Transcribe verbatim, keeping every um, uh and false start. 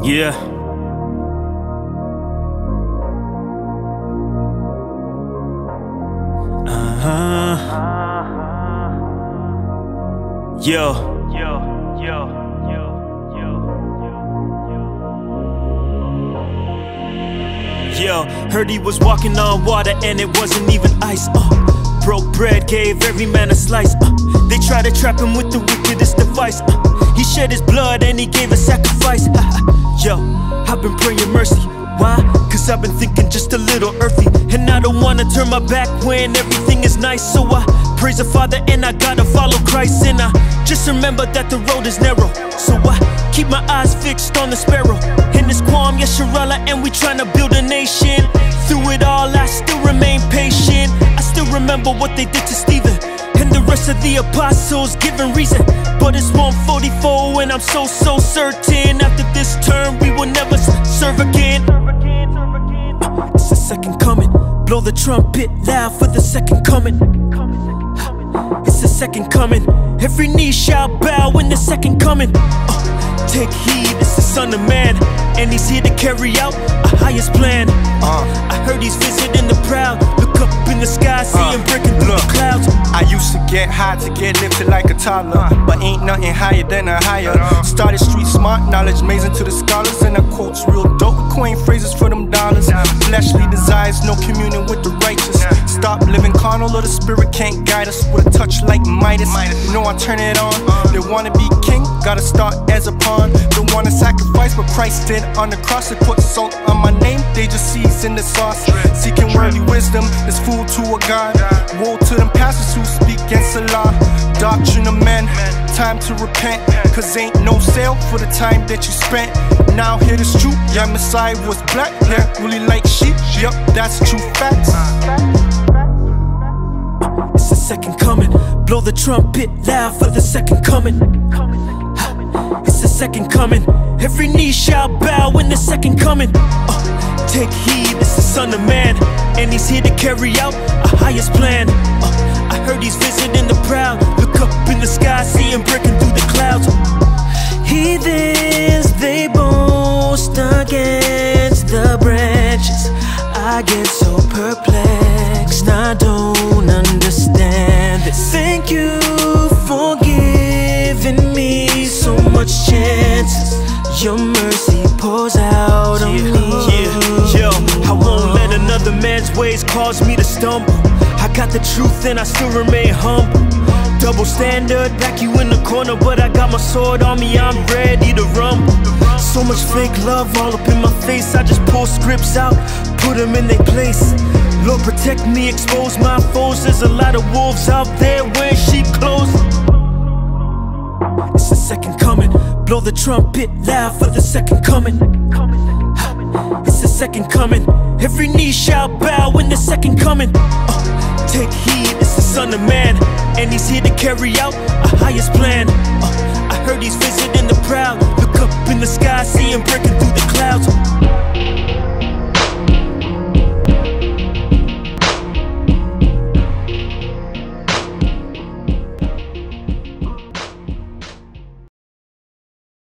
Yeah. Uh-huh. Yo. Yo, yo, yo, yo, yo, yo. Heard he was walking on water and it wasn't even ice. Uh, broke bread, gave every man a slice. Uh, they tried to trap him with the wickedest device. Uh, he shed his blood and he gave a sacrifice. Yo, I've been praying mercy. Why? Cause I've been thinking just a little earthy, and I don't wanna turn my back when everything is nice. So I praise the Father and I gotta follow Christ. And I just remember that the road is narrow, so I keep my eyes fixed on the sparrow. In this Kwame Yasharala, and we tryna build a nation. Through it all I still remain patient. I still remember what they did to Stephen and the rest of the apostles, giving reason. But it's one forty-four and I'm so, so certain after this term we will never serve again. uh, It's the second coming. Blow the trumpet loud for the second coming. It's the second coming. Every knee shall bow in the second coming. uh, Take heed, it's the Son of Man, and he's here to carry out a highest plan. uh, I heard he's visiting the proud. Look up in the sky, see him breaking through look, the clouds. I used to get high to get lifted like a toddler, but ain't nothing higher than a higher. Started street smart, knowledge amazing to the scholars, and I quotes real dope, coin phrases for them dollars. Fleshly desires, no communion with the righteous. Stop living carnal or the spirit can't guide us. With a touch like Midas, you know I turn it on. They wanna be king, gotta start as a pawn. Don't wanna sacrifice what Christ did on the cross. They put salt on my name, they just season the sauce. Seeking worldly wisdom is food to a God. Woe to them pastors who speak against the law. Doctrine of men, time to repent, cause ain't no sale for the time that you spent. Now hear this truth, yeah, Messiah was black, yeah, really like sheep, yup, that's true facts. It's the second coming. Blow the trumpet loud for the second coming. It's the second coming. Every knee shall bow in the second coming. uh, Take heed, it's the Son of Man, and he's here to carry out a highest plan. uh, I heard he's visiting the proud. Look up in the sky, see him breaking through the clouds. Heathens, they boast against the branches. I get so perplexed, I don't understand this. Thank you for giving me so much chances. Your mercy pours out on yeah, me. Yeah, yo, I won't let another man's ways cause me to stumble. I got the truth and I still remain humble. Double standard, back you in the corner, but I got my sword on me, I'm ready to rumble. So much fake love all up in my face, I just pull scripts out, put them in their place. Lord protect me, expose my foes. There's a lot of wolves out there wearing sheep clothes. It's the second coming. Blow the trumpet loud for the second coming. It's the second coming. Every knee shall bow in the second coming. uh, Take heed, it's the Son of Man, and he's here to carry out a highest plan. uh, I heard he's visiting the proud. Look up in the sky, see him breaking